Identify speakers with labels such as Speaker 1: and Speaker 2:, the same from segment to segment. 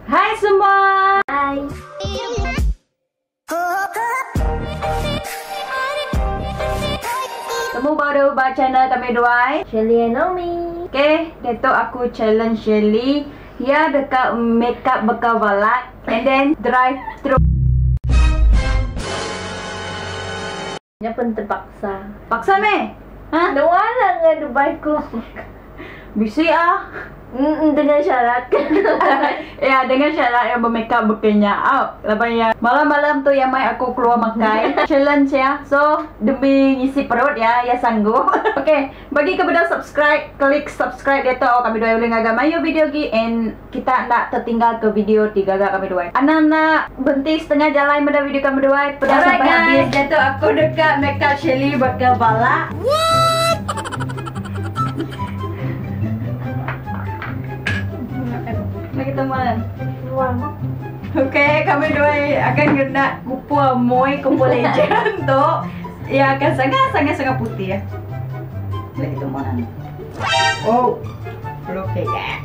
Speaker 1: Hai semua.
Speaker 2: Hai.
Speaker 1: Kamu baru buat channel kami dua.
Speaker 2: Shelly and Naomi.
Speaker 1: Okay, Datuk aku challenge Shelly. Ya dekat makeup bekal balak and then drive through.
Speaker 2: Nya pun terpaksa.
Speaker 1: Paksa meh? Ha?
Speaker 2: Nawala nga Dubai ko.
Speaker 1: Bisi ah.
Speaker 2: Dengan syarat.
Speaker 1: Ya, dengan syarat yang bermakeup bekenya out. Lepas ya, malam-malam tu yang mai aku keluar makan. Challenge ya. So, demi ngisi perut ya, ya sanggup. Okay, bagi kepada subscribe, klik subscribe dia tu kami dua boleh ngagak mayu video gi and kita nak tertinggal ke video 3 gak kami dua. Anak berhenti setengah jalan pada video kami dua. Pada sampai habis. Dia tu aku dekat makeup Shelly bakal balak. Kita malam. Okay, kami dua akan kena kumpul Moy, kumpul legend tu. Ia akan sangat putih ya. Kita malam. Oh, look at that.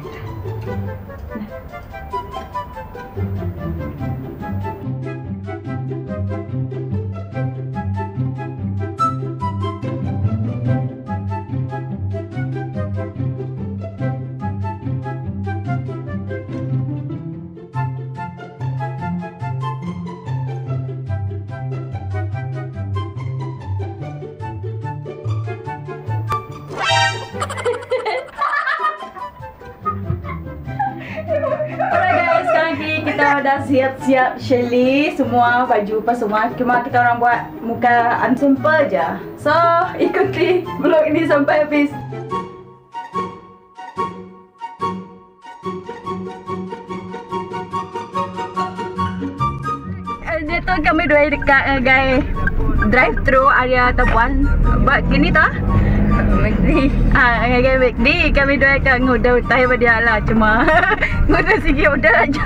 Speaker 1: Kita dah siap-siap Shelly, semua baju apa semua. Cuma kita orang buat muka unsimple je. So, ikuti vlog ini sampai habis. Dia tu kami dua dekat guys drive thru area Tapuan. Buat gini tak? McD. Agak McD kami dua kat nguda utai pada dia lah, cuma nguda sikit udah aja.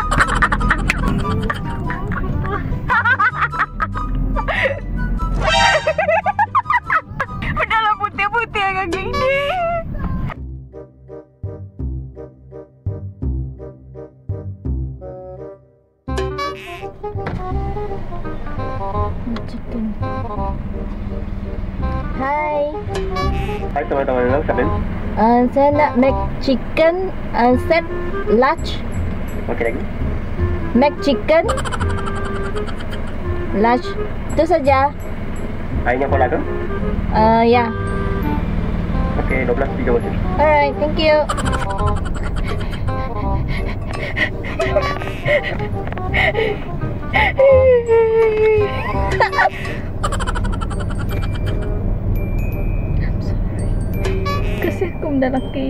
Speaker 1: Udahlah putih-putih agak gini.
Speaker 2: Chicken. Hai.
Speaker 3: Hai teman-teman, silakan.
Speaker 2: Saya nak make chicken set large.
Speaker 3: Okey lagi.
Speaker 2: Make chicken large. Itu saja.
Speaker 3: Airnya pola ke?
Speaker 2: Ya.
Speaker 3: Okey, 12.3 macam.
Speaker 2: Alright, thank you. I'm sorry. Kasi aku benda lelaki.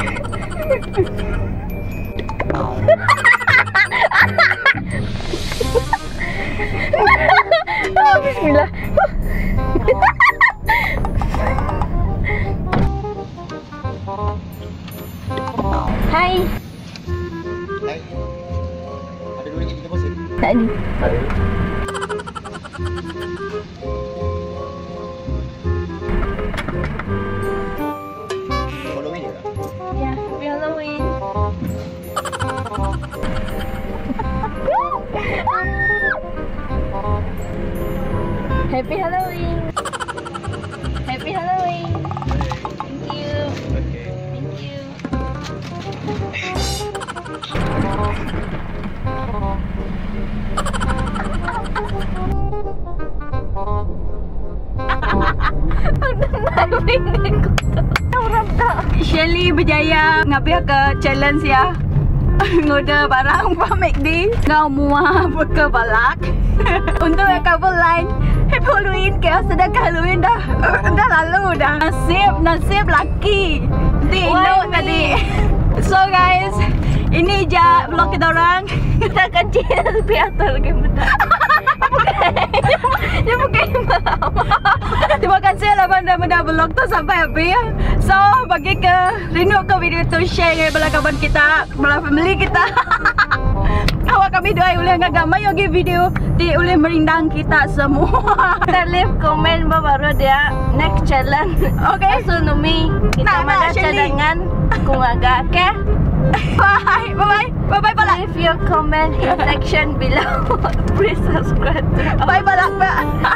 Speaker 2: Bismillah. Hai.
Speaker 3: Hai. Ada RM2.30 sen?
Speaker 2: Tak ada.
Speaker 3: Ada. Halloween ya?
Speaker 2: Ya, happy Halloween. Happy Halloween. Happy Halloween. Thank you.
Speaker 3: Okey.
Speaker 2: Thank you.
Speaker 1: Shelly berjaya ngabiar ke challenge ya. Ngoda barang buat McD. Ngau muah buka balak. Untuk cover line. Happy Halloween ke sedangkan Halloween dah lalu dah. Nasib laki. Tino tadi. So guys, ini je vlog kita orang.
Speaker 2: Kita kecil biasa lagi benda.
Speaker 1: Dia bukan terima kasih lah benda-benda vlog tu sampai habis ya. So bagi ke rindu ke video tu, share dengan belah kawan kita, belah family kita. Awak kami doa boleh ngagak mayu gi video di boleh merindang kita semua.
Speaker 2: Kita leave komen baru dia next challenge.
Speaker 1: Okay.
Speaker 2: So Numi kita
Speaker 1: Nak
Speaker 2: ada
Speaker 1: Shelly.
Speaker 2: cadangan kung agak ke.
Speaker 1: Bye. Bye-bye. Bye-bye pala.
Speaker 2: Leave your comment in section below. Please subscribe to our
Speaker 1: Bye pala.